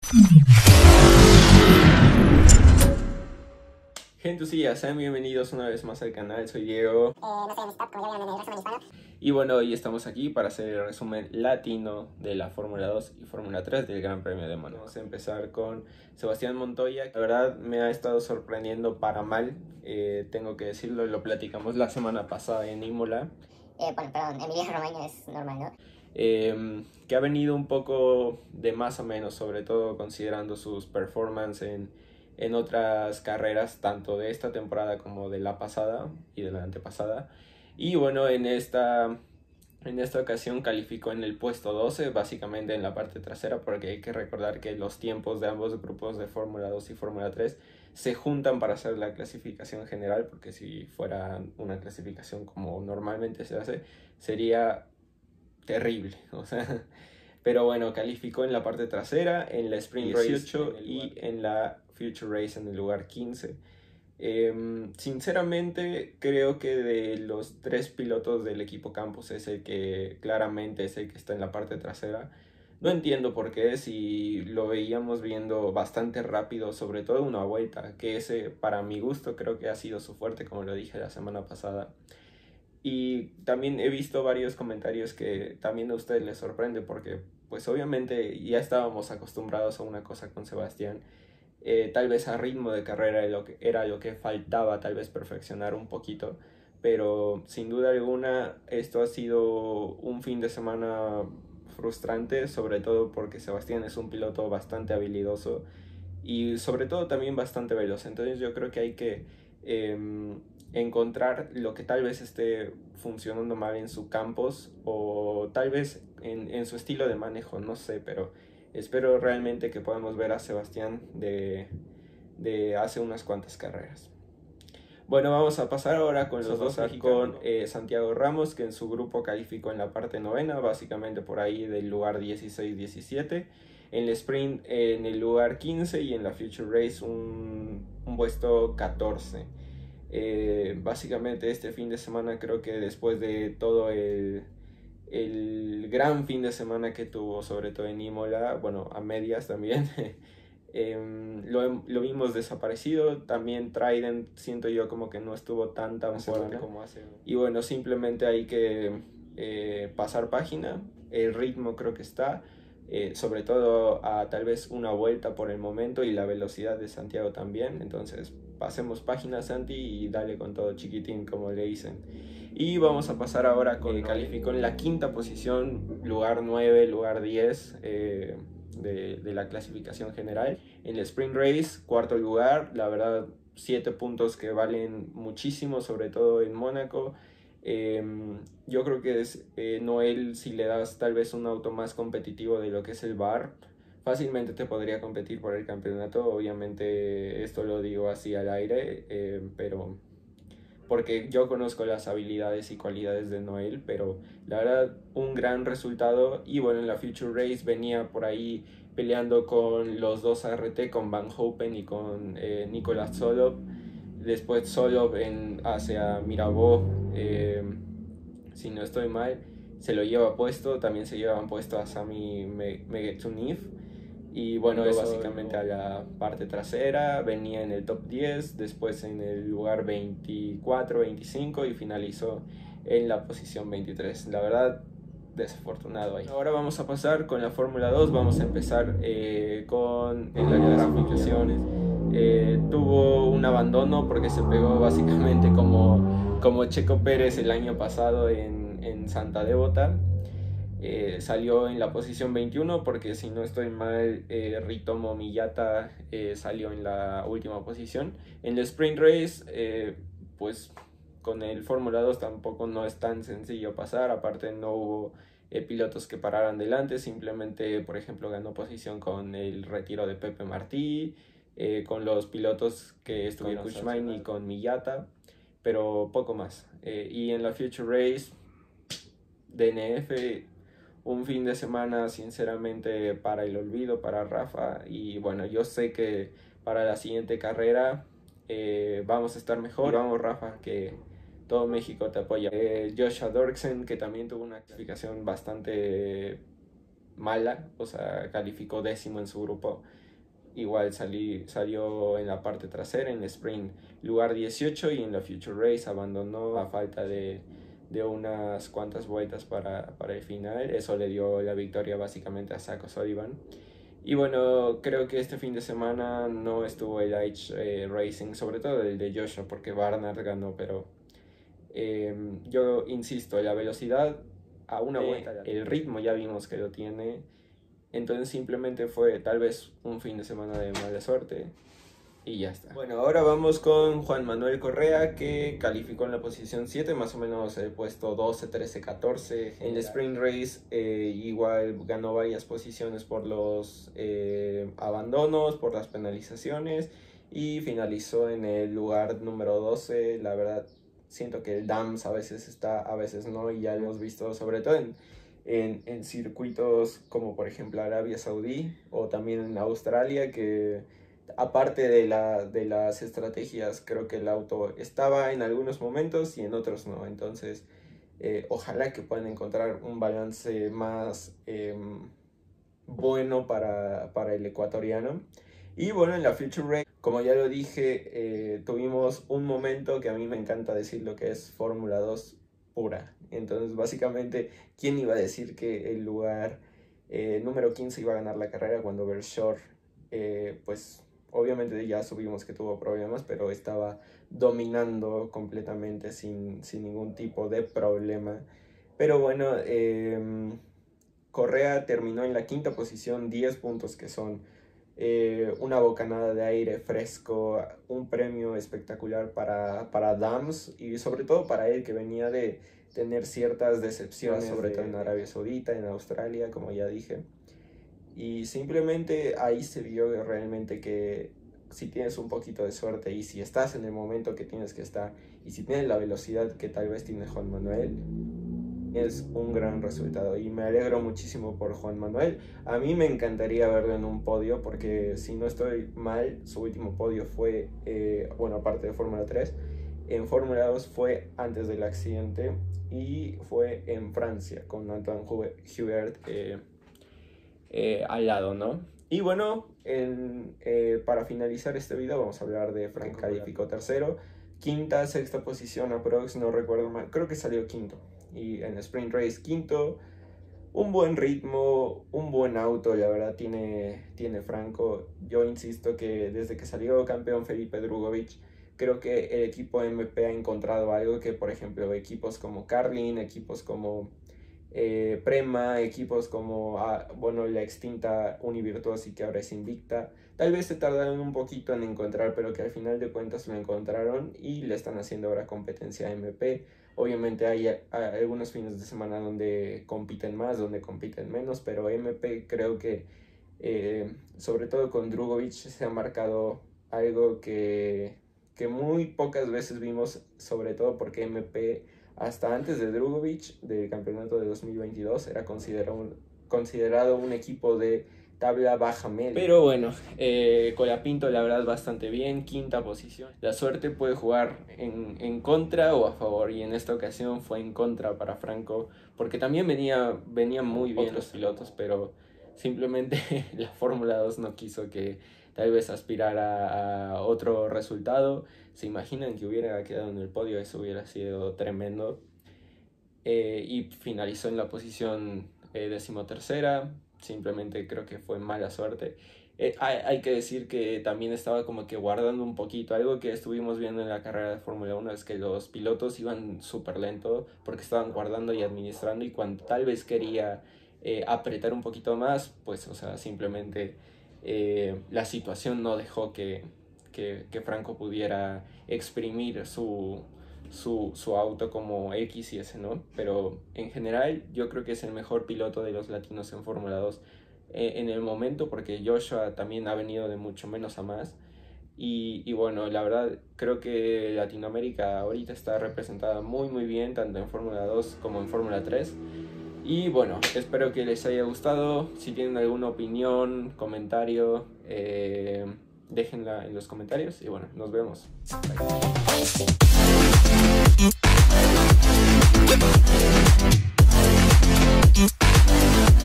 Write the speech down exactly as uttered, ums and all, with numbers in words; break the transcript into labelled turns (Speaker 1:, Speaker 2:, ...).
Speaker 1: Gentucilla, sean bienvenidos una vez más al canal, soy Diego.
Speaker 2: Eh, no sé, en stop, como ya vieron en el resumen hispano.
Speaker 1: Y bueno, hoy estamos aquí para hacer el resumen latino de la Fórmula dos y Fórmula tres del Gran Premio de Mónaco. Vamos a empezar con Sebastián Montoya. La verdad me ha estado sorprendiendo para mal, eh, tengo que decirlo, lo platicamos la semana pasada en Imola.
Speaker 2: Eh, bueno, perdón, Emilia Romagna es normal, ¿no?
Speaker 1: Eh, que ha venido un poco de más o menos, sobre todo considerando sus performances en, en otras carreras, tanto de esta temporada como de la pasada y de la antepasada. Y bueno, en esta, en esta ocasión calificó en el puesto doce, básicamente en la parte trasera, porque hay que recordar que los tiempos de ambos grupos de Fórmula dos y Fórmula tres se juntan para hacer la clasificación general, porque si fuera una clasificación como normalmente se hace, sería terrible, o sea, pero bueno, calificó en la parte trasera, en la Sprint dieciocho y en la Future Race en el lugar quince. Eh, sinceramente creo que de los tres pilotos del equipo Campos es el que claramente es el que está en la parte trasera. No entiendo por qué, si lo veíamos viendo bastante rápido, sobre todo una vuelta, que ese para mi gusto creo que ha sido su fuerte, como lo dije la semana pasada. Y también he visto varios comentarios que también a ustedes les sorprende porque pues obviamente ya estábamos acostumbrados a una cosa con Sebastián. Eh, tal vez a ritmo de carrera era lo, que, era lo que faltaba tal vez perfeccionar un poquito, pero sin duda alguna esto ha sido un fin de semana frustrante, sobre todo porque Sebastián es un piloto bastante habilidoso y sobre todo también bastante veloz. Entonces yo creo que hay que eh, encontrar lo que tal vez esté funcionando mal en su campos o tal vez en, en su estilo de manejo, no sé, pero espero realmente que podamos ver a Sebastián de, de hace unas cuantas carreras. Bueno, vamos a pasar ahora con los dos, con eh, Santiago Ramos, que en su grupo calificó en la parte novena, básicamente por ahí del lugar dieciséis diecisiete. En el sprint eh, en el lugar quince y en la Future Race un, un puesto catorce. Eh, básicamente este fin de semana creo que después de todo el, el gran fin de semana que tuvo, sobre todo en Imola, bueno, a medias también, eh, lo, lo vimos desaparecido. También Trident siento yo como que no estuvo tan tan fuerte como hace. Y bueno, simplemente hay que eh, pasar página, el ritmo creo que está. Eh, sobre todo a tal vez una vuelta por el momento y la velocidad de Santiago también. Entonces pasemos página, Santi, y dale con todo, chiquitín, como le dicen. Y vamos a pasar ahora con, eh, calificó en la quinta posición, lugar nueve, lugar diez eh, de, de la clasificación general. En el Sprint Race, cuarto lugar, la verdad, siete puntos que valen muchísimo, sobre todo en Mónaco. Eh, yo creo que es eh, Noel, si le das tal vez un auto más competitivo de lo que es el bar, fácilmente te podría competir por el campeonato. Obviamente esto lo digo así al aire, eh, pero porque yo conozco las habilidades y cualidades de Noel, pero la verdad un gran resultado. Y bueno, en la Future Race venía por ahí peleando con los dos A R T, con Van Hopen y con eh, Nicolas Solov. Después Solov en, hacia Mirabeau, eh, si no estoy mal, se lo lleva puesto. También se llevan puesto a Sami Megetunif. Y bueno, eso básicamente a la parte trasera. Venía en el top diez, después en el lugar veinticuatro veinticinco y finalizó en la posición veintitrés. La verdad, desafortunado ahí. Ahora vamos a pasar con la Fórmula dos. Vamos a empezar eh, con en las clasificaciones. Eh, tuvo un abandono porque se pegó básicamente como, como Checo Pérez el año pasado en, en Santa Devota. Eh, salió en la posición veintiuno porque, si no estoy mal, eh, Ritomo Miyata eh, salió en la última posición. En el Sprint Race, eh, pues con el Fórmula dos tampoco no es tan sencillo pasar. Aparte no hubo eh, pilotos que pararan delante, simplemente por ejemplo ganó posición con el retiro de Pepe Martí, eh, con los pilotos que estuvieron con Kushmain y con Miyata, pero poco más. Eh, y en la Future Race, D N F, un fin de semana sinceramente para el olvido para Rafa. Y bueno, yo sé que para la siguiente carrera eh, vamos a estar mejor. Y vamos, Rafa, que todo México te apoya. Eh, Joshua Dorksen, que también tuvo una clasificación bastante mala, o sea, calificó décimo en su grupo. Igual salí, salió en la parte trasera, en el sprint lugar dieciocho, y en la Future Race abandonó a falta de, de unas cuantas vueltas para, para el final. Eso le dio la victoria básicamente a Zach O'Sullivan. Y bueno, creo que este fin de semana no estuvo el Edge eh, Racing, sobre todo el de Joshua, porque Barnard ganó, pero eh, yo insisto, la velocidad a una vuelta, eh, el ritmo ya vimos que lo tiene. Entonces simplemente fue tal vez un fin de semana de mala suerte y ya está. Bueno, ahora vamos con Juan Manuel Correa, que calificó en la posición siete, más o menos el puesto doce, trece, catorce. En el Sprint Race eh, igual ganó varias posiciones por los eh, abandonos, por las penalizaciones, y finalizó en el lugar número doce. La verdad, siento que el Dams a veces está, a veces no, y ya lo hemos visto sobre todo en... En, en circuitos como por ejemplo Arabia Saudí o también en Australia, que aparte de, la, de las estrategias, creo que el auto estaba en algunos momentos y en otros no. Entonces eh, ojalá que puedan encontrar un balance más eh, bueno para, para el ecuatoriano. Y bueno, en la Future Race, como ya lo dije, eh, tuvimos un momento que a mí me encanta decir, lo que es Fórmula dos pura. Entonces básicamente, ¿quién iba a decir que el lugar eh, número quince iba a ganar la carrera cuando Bershore, eh, pues obviamente ya subimos que tuvo problemas, pero estaba dominando completamente sin, sin ningún tipo de problema? Pero bueno, eh, Correa terminó en la quinta posición, diez puntos que son eh, una bocanada de aire fresco, un premio espectacular para, para Dams, y sobre todo para él, que venía de tener ciertas decepciones, sobre todo en Arabia Saudita, en Australia, como ya dije. Y simplemente ahí se vio realmente que si tienes un poquito de suerte y si estás en el momento que tienes que estar y si tienes la velocidad que tal vez tiene Juan Manuel, es un gran resultado, y me alegro muchísimo por Juan Manuel. A mí me encantaría verlo en un podio, porque si no estoy mal, su último podio fue, eh, bueno, aparte de Fórmula tres, en Fórmula dos fue antes del accidente y fue en Francia con Antoine Hubert eh, eh, al lado, ¿no? Y bueno, en, eh, para finalizar este video vamos a hablar de Frank. Calificó tercero, quinta, sexta posición aprox, no recuerdo mal, creo que salió quinto. Y en Sprint Race quinto, un buen ritmo, un buen auto, la verdad tiene, tiene Franco. Yo insisto que desde que salió campeón Felipe Drugovich, creo que el equipo M P ha encontrado algo que, por ejemplo, equipos como Carlin, equipos como eh, Prema, equipos como, ah, bueno, la extinta Univirtuosi, que ahora es Invicta, tal vez se tardaron un poquito en encontrar, pero que al final de cuentas lo encontraron y le están haciendo ahora competencia a M P. Obviamente hay, hay algunos fines de semana donde compiten más, donde compiten menos, pero M P creo que, eh, sobre todo con Drugovich, se ha marcado algo que, que muy pocas veces vimos, sobre todo porque M P, hasta antes de Drugovich, del campeonato de dos mil veintidós, era considerado un, considerado un equipo de tabla baja media. Pero bueno, eh, Colapinto la verdad bastante bien, quinta posición. La suerte puede jugar en, en contra o a favor, y en esta ocasión fue en contra para Franco, porque también venía, venían muy bien los pilotos, pero simplemente la Fórmula dos no quiso que tal vez aspirara a otro resultado. ¿Se imaginan que hubiera quedado en el podio? Eso hubiera sido tremendo. Eh, y finalizó en la posición eh, decimotercera. Simplemente creo que fue mala suerte. Eh, hay, hay que decir que también estaba como que guardando un poquito. Algo que estuvimos viendo en la carrera de Fórmula uno es que los pilotos iban súper lento porque estaban guardando y administrando, y cuando tal vez quería eh, apretar un poquito más, pues, o sea, simplemente eh, la situación no dejó que, que, que Franco pudiera exprimir su... Su, su auto como X y S, ¿no? Pero en general yo creo que es el mejor piloto de los latinos en Fórmula dos eh, en el momento, porque Joshua también ha venido de mucho menos a más. Y, y bueno, la verdad creo que Latinoamérica ahorita está representada muy muy bien, tanto en Fórmula dos como en Fórmula tres. Y bueno, espero que les haya gustado. Si tienen alguna opinión, comentario, eh, déjenla en los comentarios. Y bueno, nos vemos. Bye.